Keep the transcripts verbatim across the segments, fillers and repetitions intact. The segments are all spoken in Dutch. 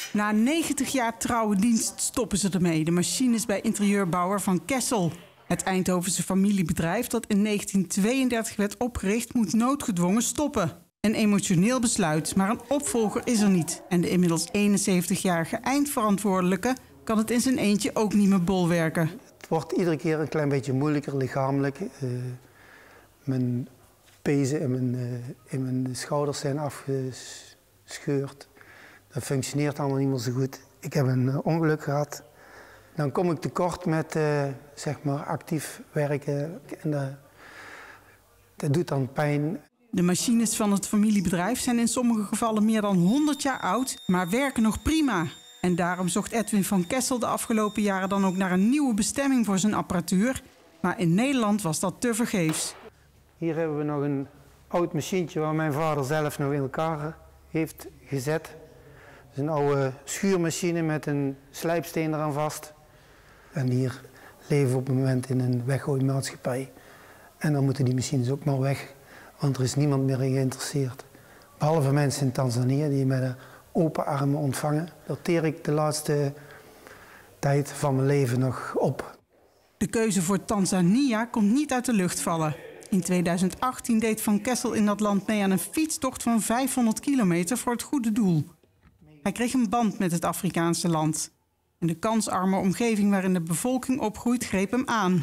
Na negentig jaar trouwe dienst stoppen ze ermee. De machines bij interieurbouwer Van Kessel. Het Eindhovense familiebedrijf dat in negentien tweeëndertig werd opgericht moet noodgedwongen stoppen. Een emotioneel besluit, maar een opvolger is er niet. En de inmiddels eenenzeventigjarige eindverantwoordelijke kan het in zijn eentje ook niet meer bolwerken. Het wordt iedere keer een klein beetje moeilijker lichamelijk. Uh, mijn pezen en mijn, uh, in mijn schouders zijn afgescheurd. Dat functioneert allemaal niet meer zo goed. Ik heb een uh, ongeluk gehad. Dan kom ik tekort met uh, zeg maar actief werken. En uh, dat doet dan pijn. De machines van het familiebedrijf zijn in sommige gevallen meer dan honderd jaar oud, maar werken nog prima. En daarom zocht Edwin van Kessel de afgelopen jaren dan ook naar een nieuwe bestemming voor zijn apparatuur. Maar in Nederland was dat tevergeefs. Hier hebben we nog een oud machientje waar mijn vader zelf nog in elkaar heeft gezet. Het is een oude schuurmachine met een slijpsteen eraan vast. En hier leven we op het moment in een weggooimaatschappij. En dan moeten die machines ook maar weg, want er is niemand meer in geïnteresseerd. Behalve mensen in Tanzania die met open armen ontvangen. Dat teer ik de laatste tijd van mijn leven nog op. De keuze voor Tanzania komt niet uit de lucht vallen. In tweeduizend achttien deed Van Kessel in dat land mee aan een fietstocht van vijfhonderd kilometer voor het goede doel. Hij kreeg een band met het Afrikaanse land. En de kansarme omgeving waarin de bevolking opgroeit greep hem aan.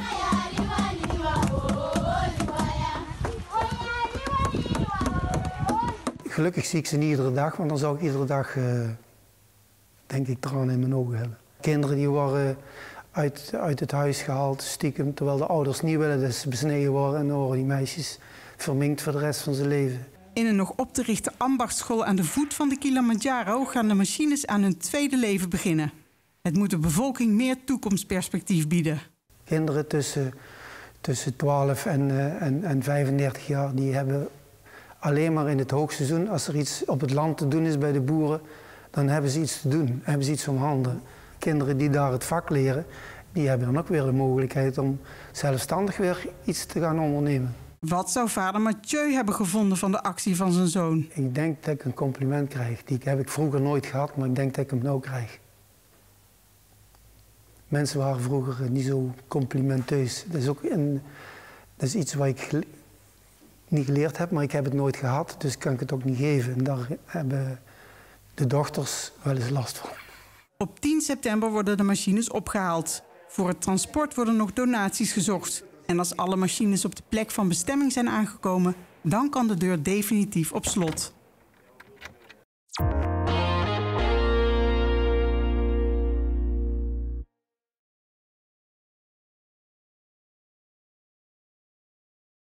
Gelukkig zie ik ze niet iedere dag, want dan zou ik iedere dag, uh, denk ik, tranen in mijn ogen hebben. Kinderen die worden uit, uit het huis gehaald, stiekem, terwijl de ouders niet willen dat ze besneden worden. En dan worden die meisjes verminkt voor de rest van zijn leven. In een nog op te richten ambachtsschool aan de voet van de Kilimanjaro gaan de machines aan hun tweede leven beginnen. Het moet de bevolking meer toekomstperspectief bieden. Kinderen tussen, tussen twaalf en, uh, en, en vijfendertig jaar die hebben alleen maar in het hoogseizoen, als er iets op het land te doen is bij de boeren, dan hebben ze iets te doen, hebben ze iets om handen. Kinderen die daar het vak leren, die hebben dan ook weer de mogelijkheid om zelfstandig weer iets te gaan ondernemen. Wat zou vader Mathieu hebben gevonden van de actie van zijn zoon? Ik denk dat ik een compliment krijg. Die heb ik vroeger nooit gehad, maar ik denk dat ik hem nu krijg. Mensen waren vroeger niet zo complimenteus. Dat is ook een, dat is iets wat ik gele- niet geleerd heb, maar ik heb het nooit gehad, dus kan ik het ook niet geven. En daar hebben de dochters wel eens last van. Op tien september worden de machines opgehaald. Voor het transport worden nog donaties gezocht. En als alle machines op de plek van bestemming zijn aangekomen, dan kan de deur definitief op slot.